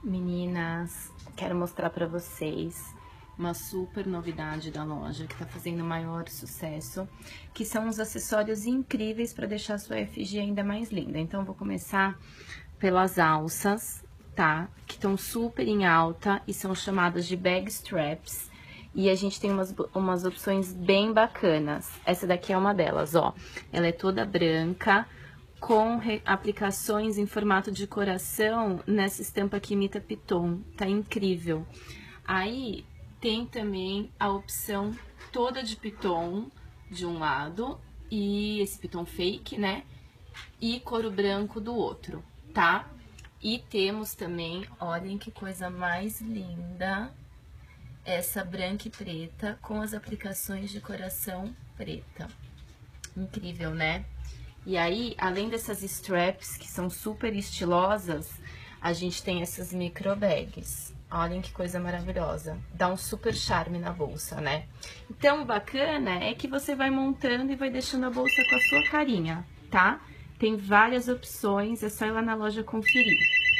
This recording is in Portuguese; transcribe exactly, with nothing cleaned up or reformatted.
Meninas, quero mostrar pra vocês uma super novidade da loja que tá fazendo maior sucesso, que são os acessórios incríveis para deixar a sua efígie ainda mais linda. Então, vou começar pelas alças, tá? Que estão super em alta e são chamadas de bag straps. E a gente tem umas, umas opções bem bacanas. Essa daqui é uma delas, ó. Ela é toda branca, com aplicações em formato de coração nessa estampa que imita piton. Tá incrível. Aí tem também a opção toda de piton de um lado e esse piton fake, né? E couro branco do outro, tá? E temos também, olhem que coisa mais linda, essa branca e preta com as aplicações de coração preta. Incrível, né? E aí, além dessas straps que são super estilosas, a gente tem essas micro bags. Olhem que coisa maravilhosa. Dá um super charme na bolsa, né? Então, o bacana é que você vai montando e vai deixando a bolsa com a sua carinha, tá? Tem várias opções, é só ir lá na loja conferir.